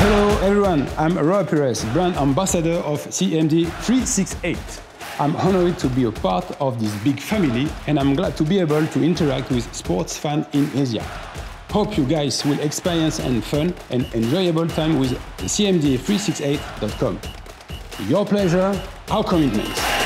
Hello everyone, I'm Robert Pires, brand ambassador of CMD368. I'm honored to be a part of this big family and I'm glad to be able to interact with sports fans in Asia. Hope you guys will experience and fun and enjoyable time with CMD368.com. Your pleasure, our commitment.